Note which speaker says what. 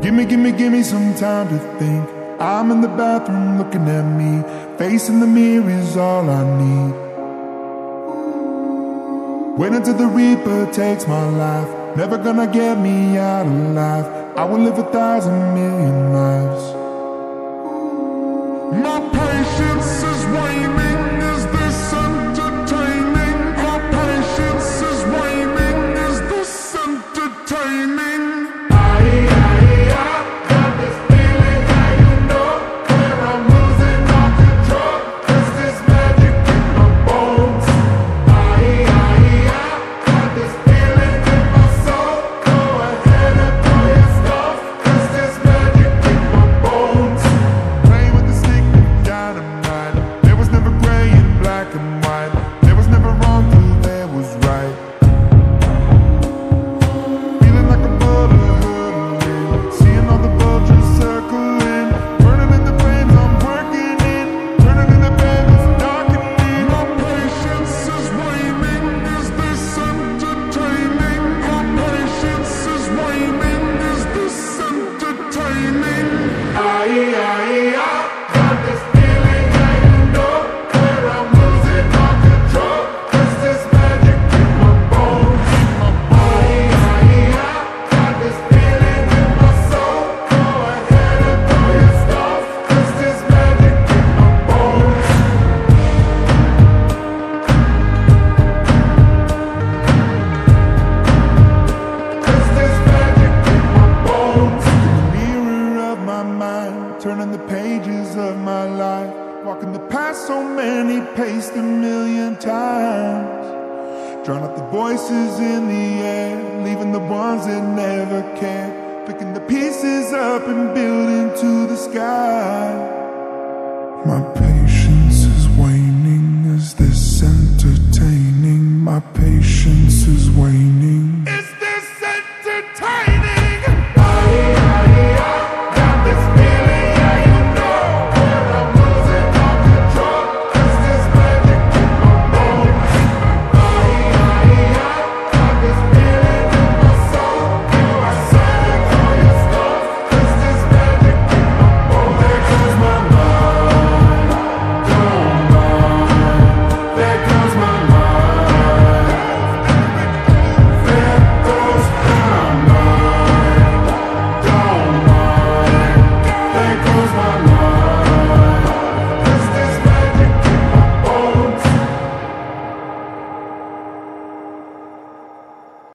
Speaker 1: Gimme some time to think. I'm in the bathroom looking at me. Facing the mirror is all I need. Wait until the Reaper takes my life. Never gonna get me out alive. I will live 1,000,000,000 lives. My patience is waning. Is this entertaining? My patience is waning. Is this entertaining? Turning the pages of my life, walking the path so many paced 1,000,000 times. Drown out the voices in the air, leaving the ones that never care. Picking the pieces up and building to the sky. My